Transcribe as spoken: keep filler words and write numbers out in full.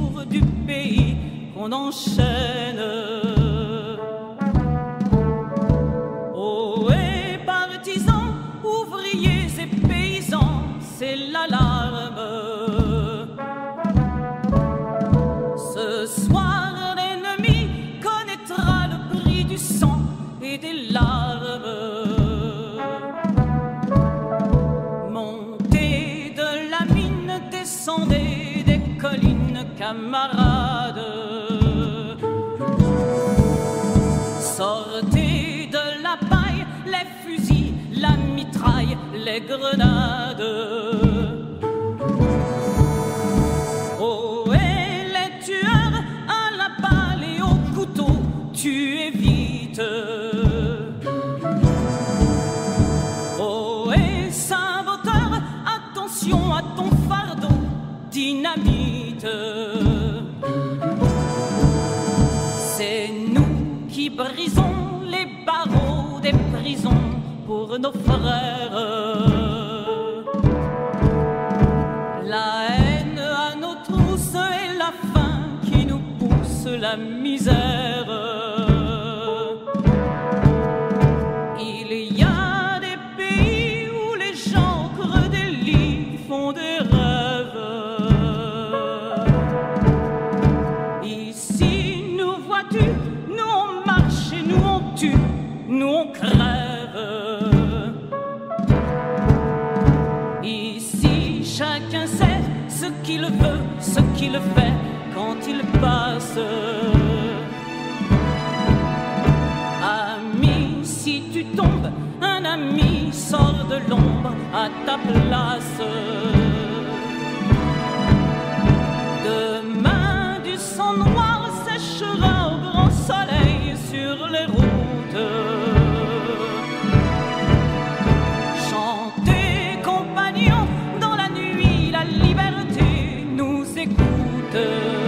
jours du pays qu'on enchaîne. Oh, et partisans, ouvriers et paysans, c'est l'alarme. Ce soir, l'ennemi connaîtra le prix du sang et des larmes. Montez de la mine, descendez des collines, camarades. Sortez de la paille, les fusils, la mitraille, les grenades. Oh, et les tueurs à la balle et au couteau, tuez vite. Oh, et saboteur, attention à ton fardeau, dynamite. C'est nous qui brisons les barreaux des prisons pour nos frères. La haine à nos trousses et la faim qui nous pousse la misère. Il y a des pays où les gens creux des lits font des rêves. Ici, nous vois-tu, nous on marche et nous on tue, nous on crève. Ici, chacun sait ce qu'il veut, ce qu'il fait quand il passe. Ami, si tu tombes, un ami sort de l'ombre à ta place. Demain, du sang noir séchera au grand soleil sur les routes. Chantez, compagnons, dans la nuit, la liberté nous écoute.